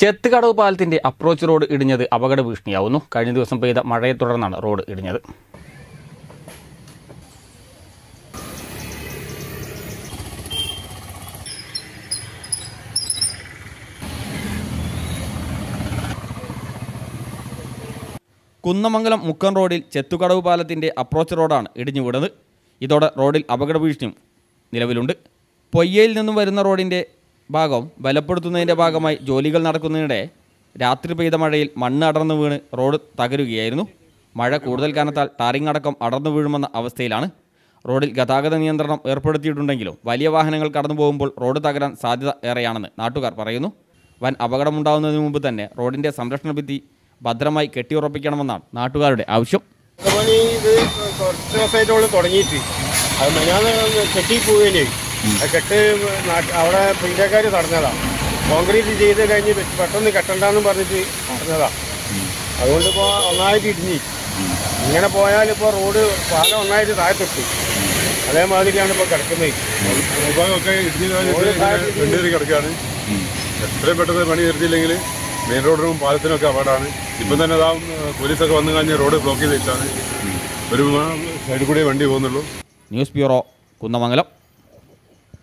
ചെത്തുകടവ് പാലത്തിന്റെ approach road ഇടിഞ്ഞത് അപകട ഭീഷണിയാവുന്നു. കഴിഞ്ഞ ദിവസം പെയ്ത മഴയെ തുടർന്നാണ് റോഡ് ഇടിഞ്ഞത്. കുന്നമംഗലം മുക്കം റോഡിൽ ചെത്തുകടവ് പാലത്തിന്റെ അപ്രോച്ച് റോഡാണ് ഇടിഞ്ഞു വീണത്. ഇതോടെ റോഡിൽ അപകട ഭീഷണിയും നിലവിലുണ്ട്. പൊയ്യയിൽ നിന്നും വരുന്ന റോഡിന്റെ ഭാഗം ബലപ്പെടുത്തുന്നതിൻ്റെ ഭാഗമായി ജോലികൾ നടക്കുന്നതിനിടെ രാത്രി പെയ്ത മഴയിൽ മണ്ണ് അടർന്നു വീണ് റോഡ് തകരുകയായിരുന്നു. മഴ കൂടുതൽ കാരണത്താൽ ടാറിംഗ് അടക്കം അടർന്നു വീഴുമെന്ന അവസ്ഥയിലാണ്. റോഡിൽ ഗതാഗത നിയന്ത്രണം ഏർപ്പെടുത്തിയിട്ടുണ്ടെങ്കിലും വലിയ വാഹനങ്ങൾ കടന്നു പോകുമ്പോൾ റോഡ് തകരാൻ സാധ്യത ഏറെയാണെന്ന് നാട്ടുകാർ പറയുന്നു. വൻ അപകടമുണ്ടാകുന്നതിന് മുമ്പ് തന്നെ റോഡിൻ്റെ സംരക്ഷണ ഭിത്തി ഭദ്രമായി കെട്ടിയുറപ്പിക്കണമെന്നാണ് നാട്ടുകാരുടെ ആവശ്യം. ഇത് കുറച്ച് ദിവസമായിട്ടുള്ള തുടങ്ങിയിട്ട് അത് മെനാന്ന് കെട്ടിപ്പോവുകയും കെട്ട് അവിടെ ഇന്ത്യക്കാർ തടഞ്ഞതാണ്. കോൺക്രീറ്റ് ചെയ്ത് കഴിഞ്ഞ് പെട്ടെന്ന് കെട്ടണ്ടെന്ന് പറഞ്ഞിട്ട് തടഞ്ഞതാണ്. അതുകൊണ്ടിപ്പോൾ ഒന്നായിട്ട് ഇടിഞ്ഞ് ഇങ്ങനെ പോയാൽ ഇപ്പോൾ റോഡ് പാലം ഒന്നായിട്ട് താഴത്തെത്തി. അതേമാതിരിയാണ് ഇപ്പോൾ കിടക്കുന്നത്. വിഭാഗമൊക്കെ ഇടിഞ്ഞ് കിടക്കുകയാണ്. എത്രയും പെട്ടെന്ന് പണി നിർത്തിയില്ലെങ്കിൽ മെയിൻ റോഡിനും പാലത്തിനൊക്കെ അപകടമാണ്. ഇപ്പം തന്നെ പോലീസൊക്കെ വന്നു കഴിഞ്ഞാൽ റോഡ് ബ്ലോക്ക് ചെയ്ത് വെച്ചാണ് ഒരു സൈഡിൽ കൂടെ വണ്ടി പോകുന്നുള്ളൂ. News bureau, Kunnamangalam.